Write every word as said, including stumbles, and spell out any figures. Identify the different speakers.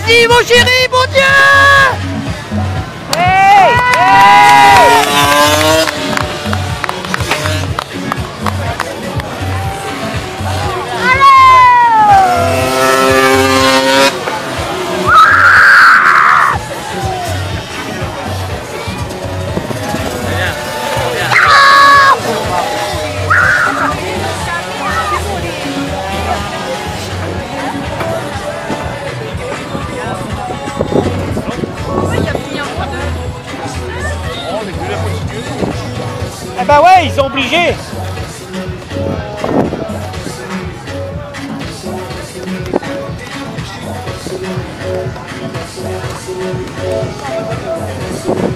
Speaker 1: Vas-y mon chéri, mon Dieu.
Speaker 2: Hey, hey.
Speaker 3: Eh ben ouais, ils sont obligés.
Speaker 2: Thank you.